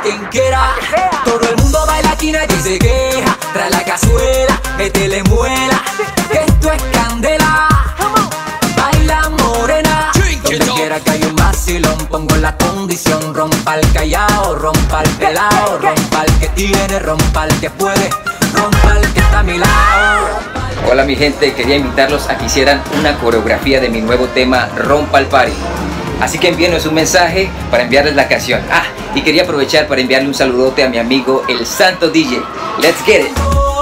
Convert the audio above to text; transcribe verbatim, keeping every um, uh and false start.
quien quiera. Todo el mundo baila aquí, nadie se queja. Trae la cazuela, métele muela, que esto es candela. Baila morena, donde quiera que hay un vacilón, pongo la condición. Rompa el callao, rompa el pelao, rompa el que tiene, rompa el que puede, rompa el que está a mi lado. Hola mi gente, quería invitarlos a que hicieran una coreografía de mi nuevo tema Rompa el Party. Así que envíenos un mensaje para enviarles la canción. Ah, y quería aprovechar para enviarle un saludote a mi amigo El Santo D J. Let's get it.